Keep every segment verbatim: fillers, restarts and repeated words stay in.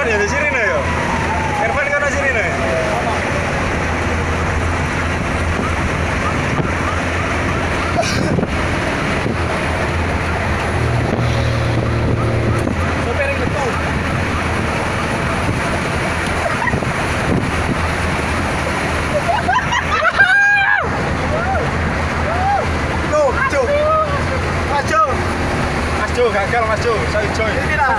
Irfan ya di sirine ya. Irfan kan di sirine. Sopir yang betul. Loh, Jo. Mas Jo. Mas Jo gagal Mas Jo. Saya join. Ini lah.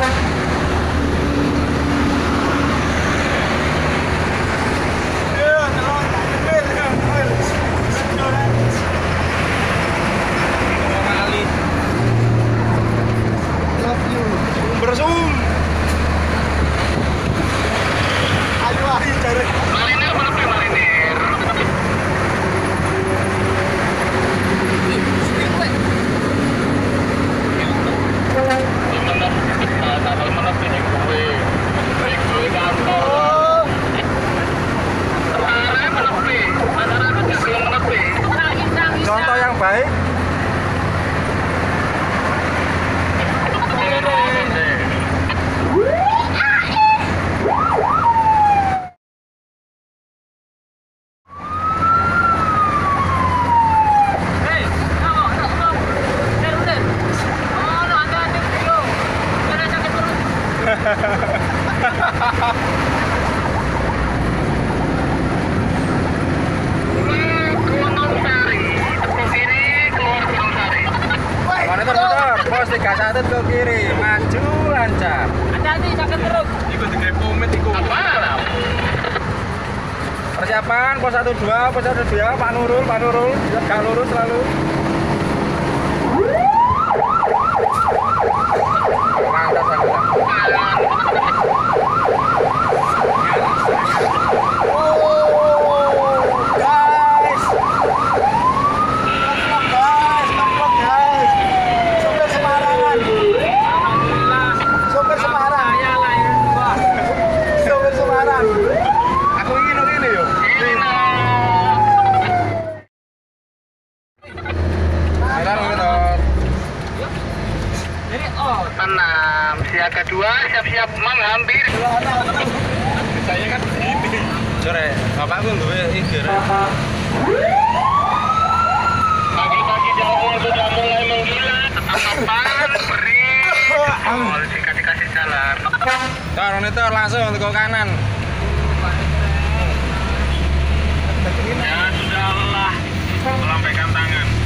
Bersum. Ayo ayo cari. Malinir mana pe malinir? Gimana? Kapal mana pe nih gue? Baik gue kantor. Mana mana pe? Mana mana nggak belum mana pe? Contoh yang baik. Motor-motor, pos tiga satu ke kiri, maju lancar. Hati-hati, sakit terus. Ikut tiga komet ikut. Apa? Persiapan pos satu dua, pos satu dua, Pak Nurul, Pak Nurul, gak lurus selalu. Mantap sangat. Enam, siaga dua, siap-siap mengambil. Saya kan begini. Jore, bapakku duwe iki. Pagi-pagi jauh sudah mulai menggila. Apaan? Beri. Oh, jika dikasih jalan. Tor, monitor langsung ke kanan. Ya sudahlah, lambaikan tangan.